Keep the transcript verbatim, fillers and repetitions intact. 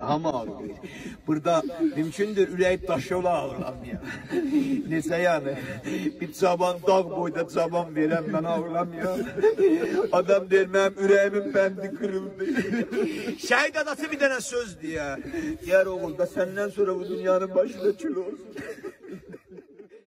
Ama burada mümkündür ürəyib daşı ola ağırlamaya. Nesə yani bir cavan dağ boyda cavan veren ben ağırlamaya. Adam der mənim ürəyimin bəndi kırıldı. Şəhid adası bir dənə söz diye. Diğer oğul da senden sonra bu dünyanın başında kül olsun.